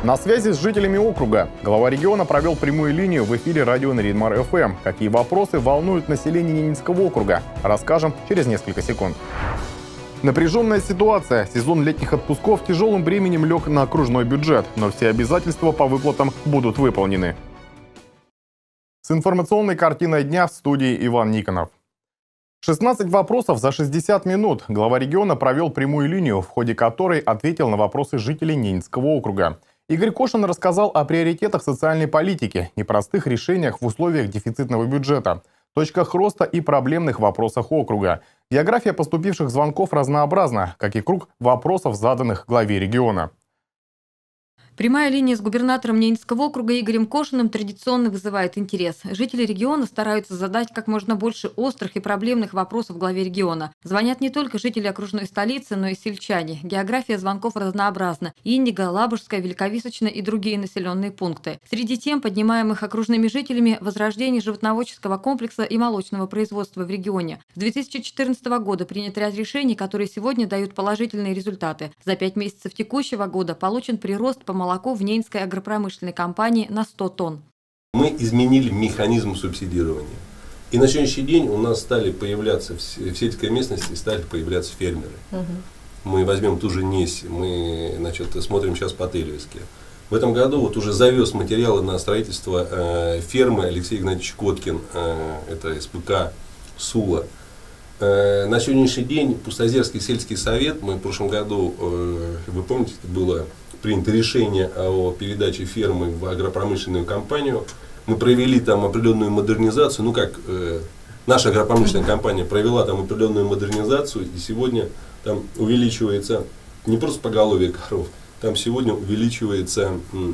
На связи с жителями округа. Глава региона провел прямую линию в эфире радио Наринмар ФМ. Какие вопросы волнуют население Ненецкого округа? Расскажем через несколько секунд. Напряженная ситуация. Сезон летних отпусков тяжелым бременем лег на окружной бюджет, но все обязательства по выплатам будут выполнены. С информационной картиной дня в студии Иван Никонов. 16 вопросов за 60 минут. Глава региона провел прямую линию, в ходе которой ответил на вопросы жителей Ненецкого округа. Игорь Кошин рассказал о приоритетах социальной политики, непростых решениях в условиях дефицитного бюджета, точках роста и проблемных вопросах округа. География поступивших звонков разнообразна, как и круг вопросов, заданных главе региона. Прямая линия с губернатором Ненецкого округа Игорем Кошиным традиционно вызывает интерес. Жители региона стараются задать как можно больше острых и проблемных вопросов главе региона. Звонят не только жители окружной столицы, но и сельчане. География звонков разнообразна. Индиго, Лабужская, Великовисочная и другие населенные пункты. Среди тем, поднимаемых окружными жителями, возрождение животноводческого комплекса и молочного производства в регионе. С 2014 года принят ряд решений, которые сегодня дают положительные результаты. За 5 месяцев текущего года получен прирост по молоко в Ненецкой агропромышленной компании на 100 тонн. Мы изменили механизм субсидирования. И на сегодняшний день у нас стали появляться в сельской местности фермеры. Мы возьмем ту же Неси, мы смотрим сейчас по Тельвиске. В этом году уже завез материалы на строительство фермы Алексей Игнатьевич Коткин, это СПК Сула. На сегодняшний день Пустозерский сельский совет, мы в прошлом году, вы помните, было принято решение о передаче фермы в агропромышленную компанию. Мы провели там определенную модернизацию, наша агропромышленная компания провела там определенную модернизацию, и сегодня там увеличивается не просто поголовье коров, там сегодня увеличивается,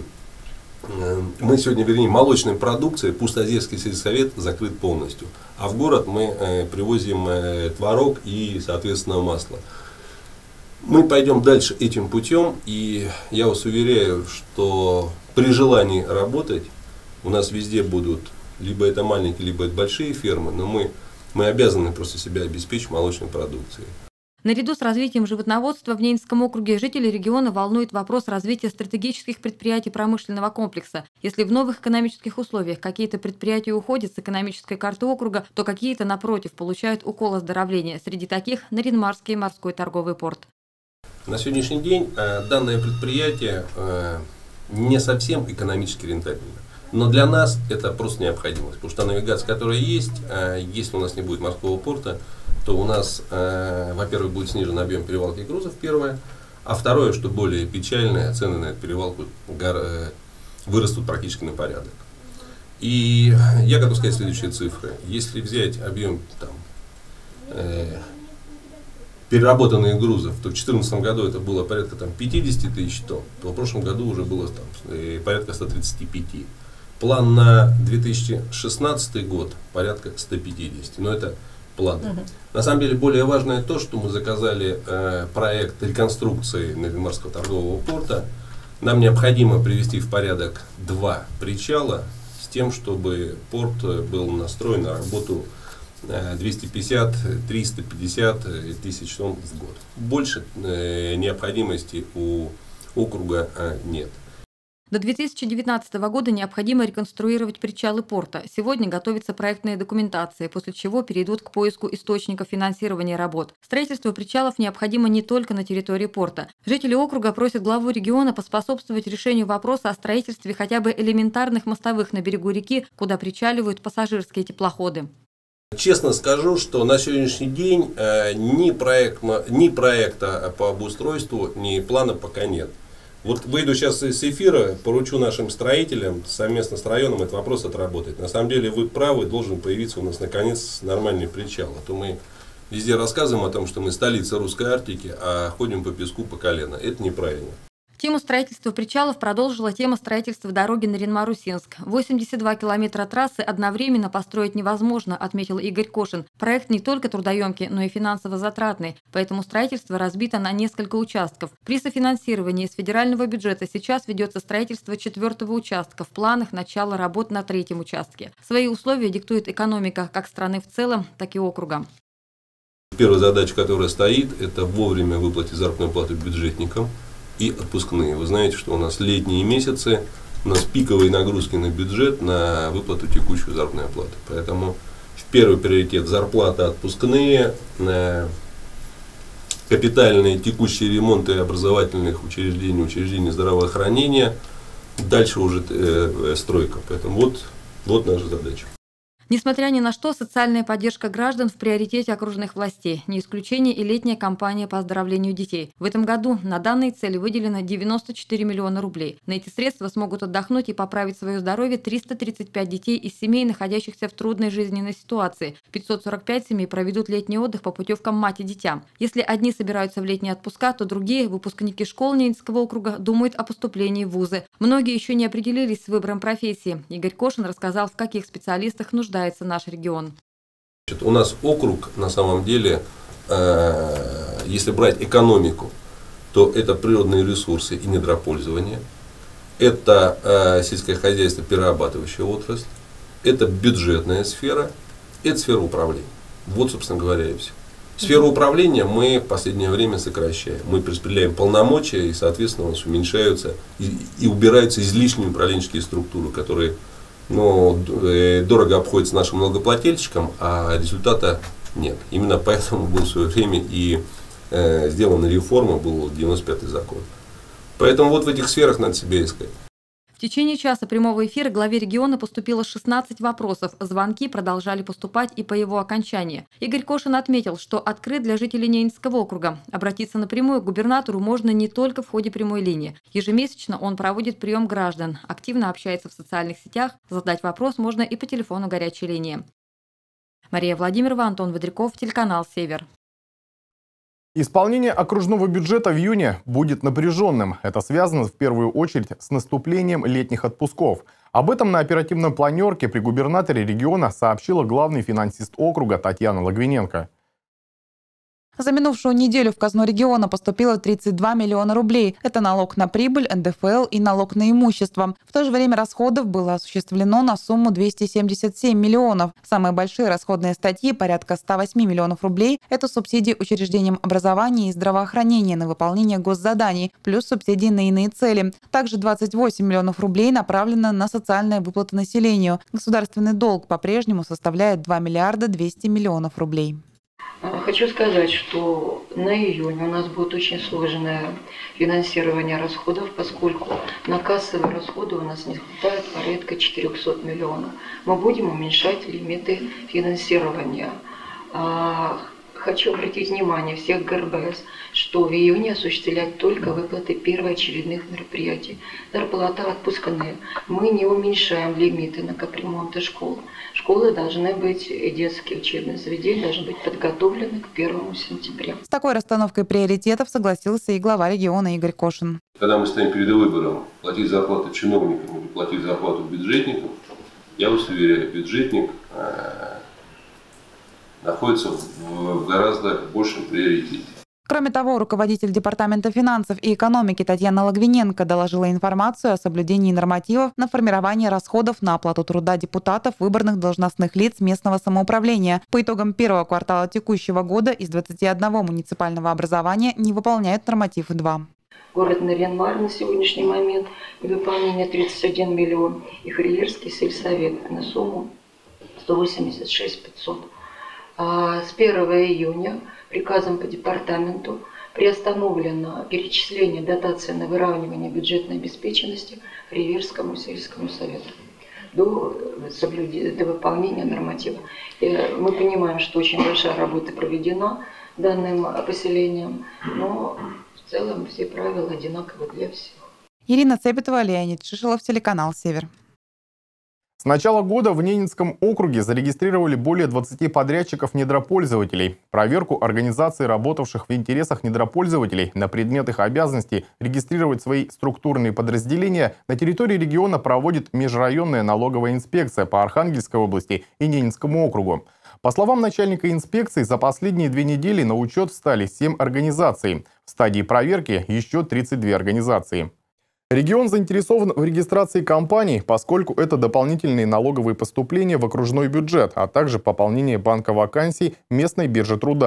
молочная продукция, Пустозерский сельсовет закрыт полностью, а в город мы привозим творог и, соответственно, масло. Мы пойдем дальше этим путем, и я вас уверяю, что при желании работать у нас везде будут либо это маленькие, либо это большие фермы, но мы обязаны просто себя обеспечить молочной продукцией. Наряду с развитием животноводства в Ненецком округе жителей региона волнует вопрос развития стратегических предприятий промышленного комплекса. Если в новых экономических условиях какие-то предприятия уходят с экономической карты округа, то какие-то, напротив, получают укол оздоровления. Среди таких – Наринмарский морской торговый порт. На сегодняшний день данное предприятие не совсем экономически рентабельно. Но для нас это просто необходимость. Потому что навигация, которая есть, если у нас не будет морского порта, то у нас, во-первых, будет снижен объем перевалки грузов, первое. А второе, что более печальное, цены на эту перевалку вырастут практически на порядок. И я готов сказать следующие цифры. Если взять объем переработанных грузов, то в 2014 году это было порядка 50 тысяч тонн, то в прошлом году уже было порядка 135. План на 2016 год порядка 150, но это план. На самом деле более важное то, что мы заказали проект реконструкции Наринмарского торгового порта. Нам необходимо привести в порядок 2 причала с тем, чтобы порт был настроен на работу 250-350 тысяч тонн в год. Больше необходимости у округа нет. До 2019 года необходимо реконструировать причалы порта. Сегодня готовится проектная документация, после чего перейдут к поиску источников финансирования работ. Строительство причалов необходимо не только на территории порта. Жители округа просят главу региона поспособствовать решению вопроса о строительстве хотя бы элементарных мостовых на берегу реки, куда причаливают пассажирские теплоходы. Честно скажу, что на сегодняшний день ни проекта по обустройству, ни плана пока нет. Вот выйду сейчас из эфира, поручу нашим строителям совместно с районом этот вопрос отработать. На самом деле вы правы, должен появиться у нас наконец нормальный причал. А то мы везде рассказываем о том, что мы столица русской Арктики, а ходим по песку по колено. Это неправильно. Тему строительства причалов продолжила тема строительства дороги Наринмар-Усинск. 82 километра трассы одновременно построить невозможно, отметил Игорь Кошин. Проект не только трудоемкий, но и финансово затратный, поэтому строительство разбито на несколько участков. При софинансировании из федерального бюджета сейчас ведется строительство 4-го участка, в планах начала работ на 3-м участке. Свои условия диктует экономика как страны в целом, так и округа. Первая задача, которая стоит, это вовремя выплатить заработную плату бюджетникам. и отпускные. Вы знаете, что у нас летние месяцы, у нас пиковые нагрузки на бюджет на выплату текущей заработной платы. Поэтому в первый приоритет зарплата, отпускные, капитальные текущие ремонты образовательных учреждений, учреждений здравоохранения, дальше уже стройка. Поэтому вот наша задача. Несмотря ни на что, социальная поддержка граждан в приоритете окружных властей. Не исключение и летняя кампания по оздоровлению детей. В этом году на данные цели выделено 94 миллиона рублей. На эти средства смогут отдохнуть и поправить свое здоровье 335 детей из семей, находящихся в трудной жизненной ситуации. 545 семей проведут летний отдых по путевкам «Мать и дитя». Если одни собираются в летние отпуска, то другие, выпускники школ Ненецкого округа, думают о поступлении в вузы. Многие еще не определились с выбором профессии. Игорь Кошин рассказал, в каких специалистах нуждается наш регион. У нас округ, на самом деле, если брать экономику, то это природные ресурсы и недропользование, это сельское хозяйство, перерабатывающая отрасль, это бюджетная сфера, это сфера управления. Вот, собственно говоря, и все. Сферу управления мы в последнее время сокращаем. Мы распределяем полномочия, и, соответственно, у нас уменьшаются и убираются излишние управленческие структуры, которые дорого обходится нашим налогоплательщикам, а результата нет. Именно поэтому был в свое время и сделана реформа, был 95-й закон. Поэтому вот в этих сферах надо себя искать. В течение часа прямого эфира главе региона поступило 16 вопросов. Звонки продолжали поступать и по его окончании. Игорь Кошин отметил, что открыт для жителей Ненецкого округа. Обратиться напрямую к губернатору можно не только в ходе прямой линии. Ежемесячно он проводит прием граждан, активно общается в социальных сетях. Задать вопрос можно и по телефону горячей линии. Мария Владимирова, Антон Водряков, телеканал «Север». Исполнение окружного бюджета в июне будет напряженным. Это связано в первую очередь с наступлением летних отпусков. Об этом на оперативной планерке при губернаторе региона сообщила главный финансист округа Татьяна Логвиненко. За минувшую неделю в казну региона поступило 32 миллиона рублей. Это налог на прибыль, НДФЛ и налог на имущество. В то же время расходов было осуществлено на сумму 277 миллионов. Самые большие расходные статьи, порядка 108 миллионов рублей, это субсидии учреждениям образования и здравоохранения на выполнение госзаданий, плюс субсидии на иные цели. Также 28 миллионов рублей направлено на социальные выплаты населению. Государственный долг по-прежнему составляет 2 миллиарда 200 миллионов рублей. Хочу сказать, что на июнь у нас будет очень сложное финансирование расходов, поскольку на кассовые расходы у нас не хватает порядка 400 миллионов. Мы будем уменьшать лимиты финансирования. Хочу обратить внимание всех ГРБС, что в июне осуществлять только выплаты первоочередных мероприятий. Зарплата, отпускные. Мы не уменьшаем лимиты на капремонты школ. Школы должны быть, и детские учебные заведения должны быть подготовлены к 1 сентября. С такой расстановкой приоритетов согласился и глава региона Игорь Кошин. Когда мы стоим перед выбором, платить зарплату чиновникам или платить зарплату бюджетникам, я вас уверяю, бюджетник находится в гораздо большем приоритете. Кроме того, руководитель Департамента финансов и экономики Татьяна Логвиненко доложила информацию о соблюдении нормативов на формирование расходов на оплату труда депутатов выборных должностных лиц местного самоуправления. По итогам первого квартала текущего года из 21 муниципального образования не выполняют норматив 2. Город Нарьян-Мар на сегодняшний момент выполнение 31 миллион и Хриерский сельсовет на сумму 186 500. С 1 июня приказом по департаменту приостановлено перечисление дотации на выравнивание бюджетной обеспеченности Хриерскому сельскому совету до выполнения норматива. Мы понимаем, что очень большая работа проведена данным поселением, но в целом все правила одинаковы для всех. Ирина Цепетова, Леонид Шишелов, телеканал «Север». С начала года в Ненецком округе зарегистрировали более 20 подрядчиков-недропользователей. Проверку организаций, работавших в интересах недропользователей, на предмет их обязанностей регистрировать свои структурные подразделения на территории региона проводит межрайонная налоговая инспекция по Архангельской области и Ненецкому округу. По словам начальника инспекции, за последние 2 недели на учет встали 7 организаций. В стадии проверки еще 32 организации. Регион заинтересован в регистрации компаний, поскольку это дополнительные налоговые поступления в окружной бюджет, а также пополнение банка вакансий местной биржи труда.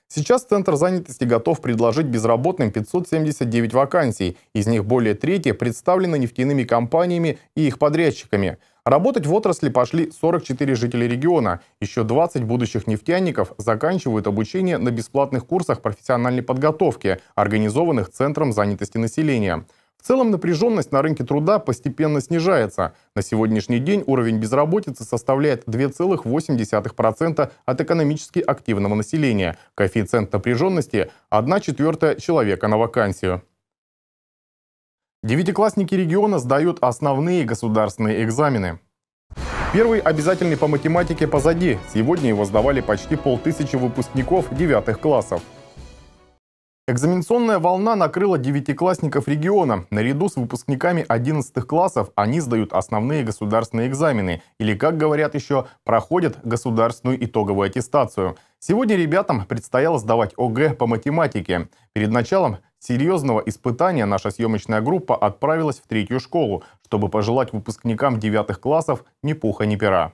Сейчас Центр занятости готов предложить безработным 579 вакансий. Из них более трети представлены нефтяными компаниями и их подрядчиками. Работать в отрасли пошли 44 жителя региона. Еще 20 будущих нефтяников заканчивают обучение на бесплатных курсах профессиональной подготовки, организованных Центром занятости населения. В целом напряженность на рынке труда постепенно снижается. На сегодняшний день уровень безработицы составляет 2,8% от экономически активного населения. Коэффициент напряженности – 1/4 человека на вакансию. Девятиклассники региона сдают основные государственные экзамены. Первый обязательный по математике позади. Сегодня его сдавали почти 500 выпускников 9 классов. Экзаменационная волна накрыла девятиклассников региона. Наряду с выпускниками 11 классов они сдают основные государственные экзамены, или, как говорят еще, проходят государственную итоговую аттестацию. Сегодня ребятам предстояло сдавать ОГЭ по математике. Перед началом серьезного испытания наша съемочная группа отправилась в 3-ю школу, чтобы пожелать выпускникам 9 классов ни пуха, ни пера.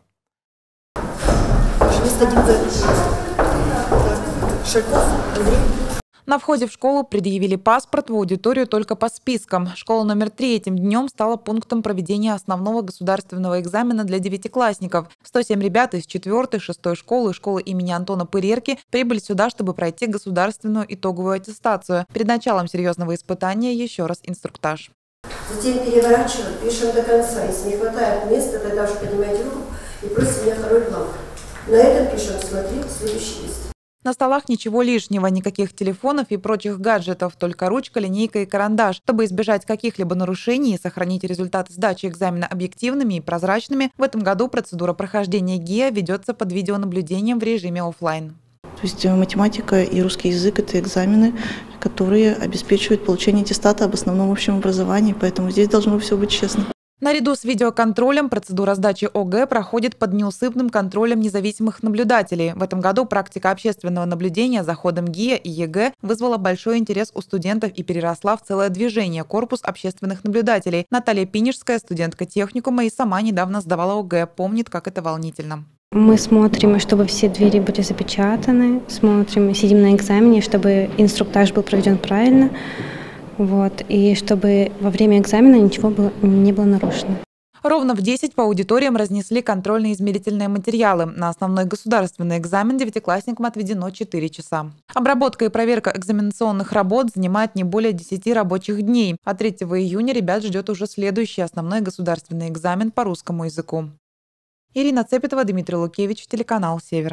На входе в школу предъявили паспорт, в аудиторию только по спискам. Школа номер 3 этим днем стала пунктом проведения основного государственного экзамена для девятиклассников. 107 ребят из 4-й, 6-й школы и школы имени Антона Пырерки прибыли сюда, чтобы пройти государственную итоговую аттестацию. Перед началом серьезного испытания еще раз инструктаж. Затем переворачиваем, пишем до конца. Если не хватает места, тогда уже поднимаете руку и просите меня второй бланк. На этом пишем «Смотри, следующий лист». На столах ничего лишнего, никаких телефонов и прочих гаджетов, только ручка, линейка и карандаш. Чтобы избежать каких-либо нарушений и сохранить результаты сдачи экзамена объективными и прозрачными, в этом году процедура прохождения ГИА ведется под видеонаблюдением в режиме офлайн. То есть математика и русский язык – это экзамены, которые обеспечивают получение аттестата об основном общем образовании, поэтому здесь должно все быть честно. Наряду с видеоконтролем процедура сдачи ОГЭ проходит под неусыпным контролем независимых наблюдателей. В этом году практика общественного наблюдения за ходом ГИА и ЕГЭ вызвала большой интерес у студентов и переросла в целое движение «Корпус общественных наблюдателей». Наталья Пинежская, студентка техникума, и сама недавно сдавала ОГЭ, помнит, как это волнительно. Мы смотрим, чтобы все двери были запечатаны, смотрим, сидим на экзамене, чтобы инструктаж был проведен правильно. И чтобы во время экзамена ничего не было нарушено. Ровно в 10 по аудиториям разнесли контрольные измерительные материалы. На основной государственный экзамен девятиклассникам отведено 4 часа. Обработка и проверка экзаменационных работ занимает не более 10 рабочих дней. А 3 июня ребят ждет уже следующий основной государственный экзамен по русскому языку. Ирина Цепетова, Дмитрий Лукевич, телеканал «Север».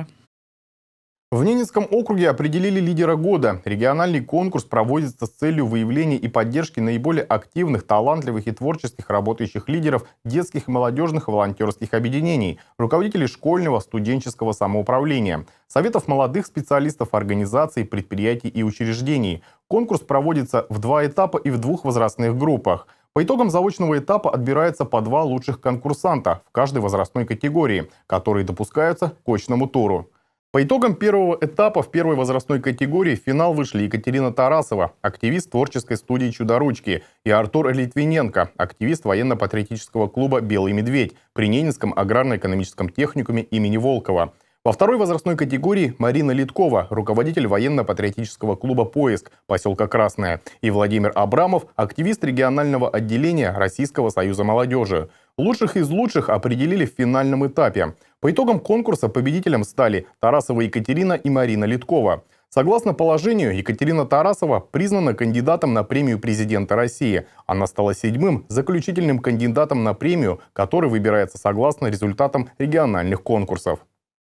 В Ненецком округе определили лидера года. Региональный конкурс проводится с целью выявления и поддержки наиболее активных, талантливых и творческих работающих лидеров детских и молодежных волонтерских объединений, руководителей школьного, студенческого самоуправления, советов молодых специалистов организаций, предприятий и учреждений. Конкурс проводится в 2 этапа и в 2 возрастных группах. По итогам заочного этапа отбирается по 2 лучших конкурсанта в каждой возрастной категории, которые допускаются к очному туру. По итогам первого этапа в первой возрастной категории в финал вышли Екатерина Тарасова, активист творческой студии «Чудо-ручки», и Артур Литвиненко, активист военно-патриотического клуба «Белый медведь» при Ненецком аграрно-экономическом техникуме имени Волкова. Во второй возрастной категории Марина Литкова, руководитель военно-патриотического клуба «Поиск» поселка Красное, и Владимир Абрамов, активист регионального отделения Российского союза молодежи. Лучших из лучших определили в финальном этапе. По итогам конкурса победителем стали Тарасова Екатерина и Марина Литкова. Согласно положению, Екатерина Тарасова признана кандидатом на премию президента России. Она стала 7-м заключительным кандидатом на премию, который выбирается согласно результатам региональных конкурсов.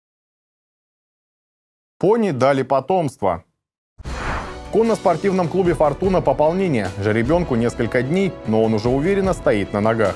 Пони дали потомство. В конно-спортивном клубе «Фортуна» пополнение. Жеребенку несколько дней, но он уже уверенно стоит на ногах.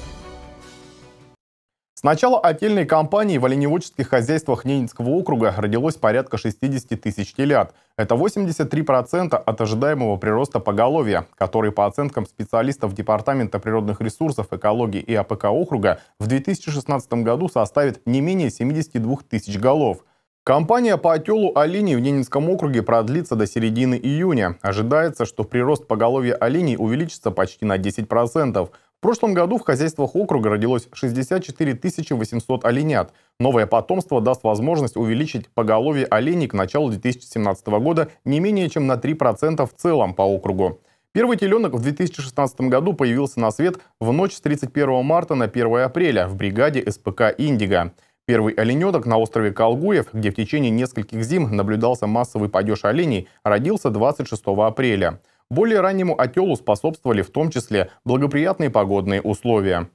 С начала отельной кампании в оленеводческих хозяйствах Ненецкого округа родилось порядка 60 тысяч телят. Это 83% от ожидаемого прироста поголовья, который, по оценкам специалистов Департамента природных ресурсов, экологии и АПК округа, в 2016 году составит не менее 72 тысяч голов. Кампания по отелу оленей в Ненецком округе продлится до середины июня. Ожидается, что прирост поголовья оленей увеличится почти на 10%. В прошлом году в хозяйствах округа родилось 64 800 оленят. Новое потомство даст возможность увеличить поголовье оленей к началу 2017 года не менее чем на 3% в целом по округу. Первый теленок в 2016 году появился на свет в ночь с 31 марта на 1 апреля в бригаде СПК «Индиго». Первый олененок на острове Колгуев, где в течение нескольких зим наблюдался массовый падеж оленей, родился 26 апреля. Более раннему отелу способствовали в том числе благоприятные погодные условия.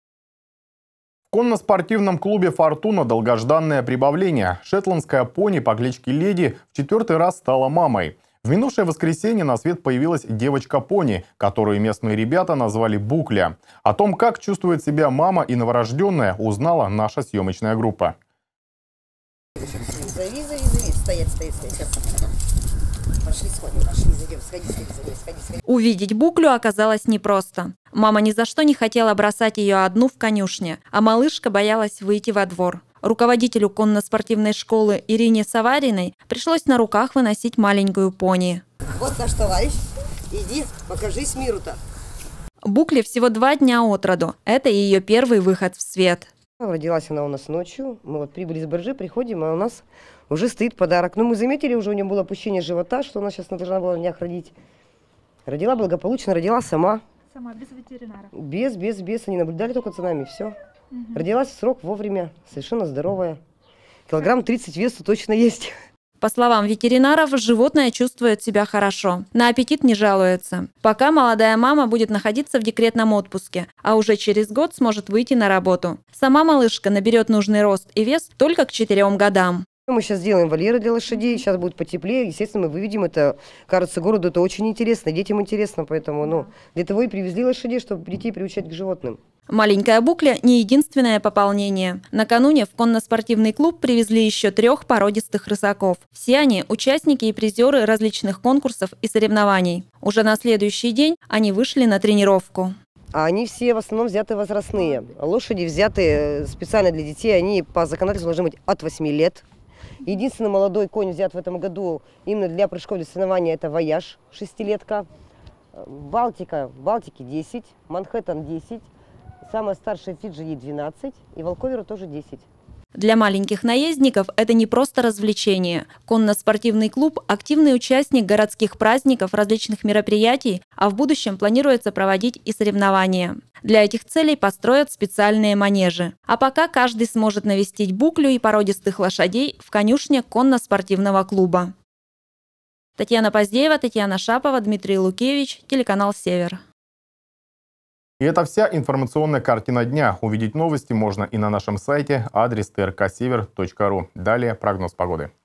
В конно-спортивном клубе «Фортуна» долгожданное прибавление. Шетландская пони по кличке Леди в 4-й раз стала мамой. В минувшее воскресенье на свет появилась девочка-пони, которую местные ребята назвали Букля. О том, как чувствует себя мама и новорожденная, узнала наша съемочная группа. Зови. Стоять. Пошли, зайдем. Сходи. Увидеть Буклю оказалось непросто. Мама ни за что не хотела бросать ее одну в конюшне, а малышка боялась выйти во двор. Руководителю конно-спортивной школы Ирине Савариной пришлось на руках выносить маленькую пони. Вот наш товарищ. Иди, покажись миру-то. Букле всего 2 дня от роду. Это ее первый выход в свет. Родилась она у нас ночью. Мы вот прибыли с Боржи, приходим, а у нас уже стоит подарок. Но мы заметили, уже у нее было опущение живота, что она сейчас должна была на днях родить. Родила благополучно, родила сама. Сама, без ветеринара? Без. Они наблюдали только за нами, все. Родилась в срок, вовремя, совершенно здоровая. Килограмм 30 весу точно есть. По словам ветеринаров, животное чувствует себя хорошо. На аппетит не жалуется. Пока молодая мама будет находиться в декретном отпуске, а уже через год сможет выйти на работу. Сама малышка наберет нужный рост и вес только к 4 годам. Мы сейчас делаем вольеры для лошадей, сейчас будет потеплее. Естественно, мы выведем это. Кажется, городу это очень интересно, детям интересно, поэтому для того и привезли лошадей, чтобы детей приучать к животным. Маленькая Букля не единственное пополнение. Накануне в конно-спортивный клуб привезли еще 3 породистых рысаков. Все они – участники и призеры различных конкурсов и соревнований. Уже на следующий день они вышли на тренировку. А они все в основном взяты возрастные. Лошади взяты специально для детей, они по законодательству должны быть от 8 лет. Единственный молодой конь взят в этом году именно для прыжков для соревнований – это Вояж, 6-летка. Балтики 10, Манхэттен 10. Самая старшая Фиджи ей 12, и Волковеру тоже 10. Для маленьких наездников это не просто развлечение. Конно-спортивный клуб – активный участник городских праздников, различных мероприятий, а в будущем планируется проводить и соревнования. Для этих целей построят специальные манежи. А пока каждый сможет навестить Буклю и породистых лошадей в конюшне конно-спортивного клуба. Татьяна Поздеева, Татьяна Шапова, Дмитрий Лукевич, телеканал «Север». И это вся информационная картина дня. Увидеть новости можно и на нашем сайте, адрес trksevер.ru. Далее прогноз погоды.